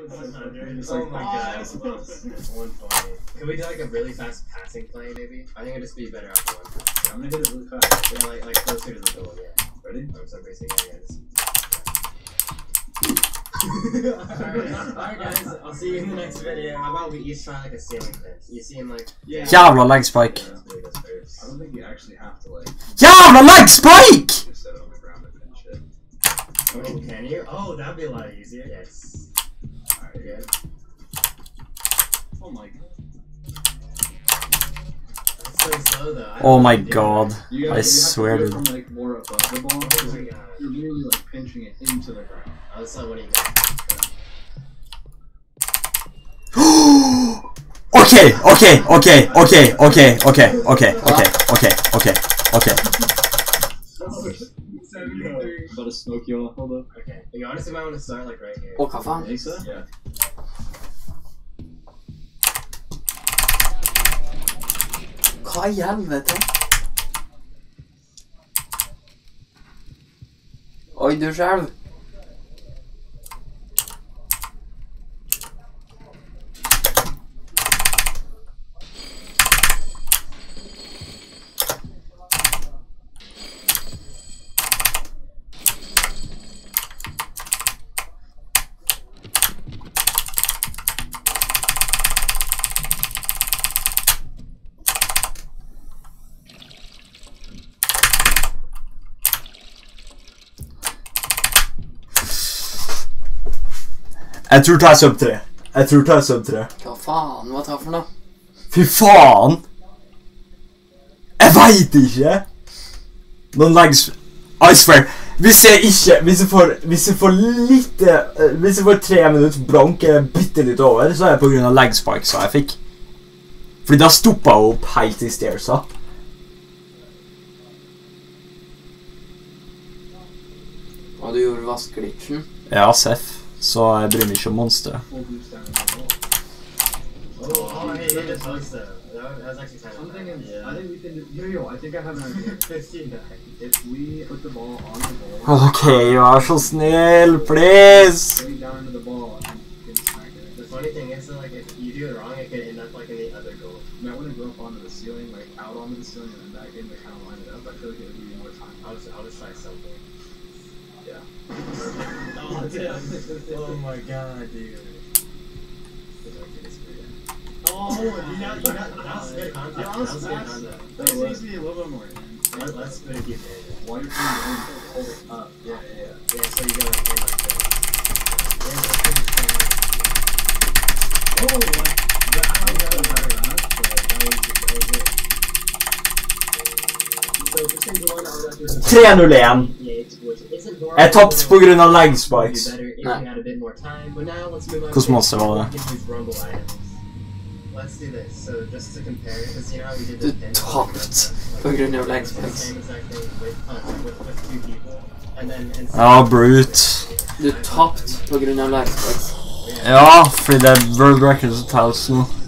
Oh my god. 120. Can we do like a really fast passing play maybe? I think it'd just be better after one. Yeah, I'm gonna hit it really fast. Yeah, like closer to the goal, yeah. Ready? So basically, Alright guys, I'll see you in the next video. How about we each try like a ceiling pinch? You seem like... Yeah. Jävla lag spike. I don't think you actually have to like... Jävla lag spike! Just set it on the ground and pinch it. Oh, can you? Oh, that'd be a lot easier. Yes. Alright, good. Oh my god. That's so slow though. Oh my god. I swear to to... from like more above the ball. Oh my god. You're really like pinching it into the ground. Oh, so what do you got? Okay. About to smoke you off, hold up. Okay. You honestly might want to start like right here. Hva faen? Acer? Yeah. Hva i helvete? Oi, du selv. Jeg tror det er sub 3. Hva faen? Hva tar for noe? Fy faen! Jeg vet ikke! Noen lags... I swear. Hvis jeg får 3 minutter blank bitte litt over, så er det på grunn av lag spikes jeg fikk. Fordi da stoppet jeg opp helt i stairsa. Og du gjorde vaskeglitchen? Ja, Seff. Så jeg bryr meg ikke om monsteret. Oh, hey, that's close though. That was actually kind of... I think we can... Yo, I think I have an idea. 15. If we put the ball on the ball... Ok, vær så snill, please! Getting down into the ball and get smack it. The funny thing is that like, if you do it wrong, it could end up like in the other goal. You might want to go up onto the ceiling, like out onto the ceiling and then back in to kind of line it up. I feel like it would give you more time. I'll just try something. Yeah. Oh, dude. Oh my god, dude. Oh, you got that was good contact. That was good contact. That needs to be a little bit more. Let's put it deep in. While you're trying to hold it up. Yeah. Yeah, so you go like this. Oh, what? Yeah, I don't know about that, but that was it. So if this thing's the one that was after 3-0-1. Jeg tappte på grunn av lag spikes. Nei. Hvordan monster var det? Let's do this. So just to compare, because you know how we did Du tappte på grunn av lag spikes. Ja, brute. Du tappte på grunn av lag spikes. Ja, fordi det er World Records og Tals nå.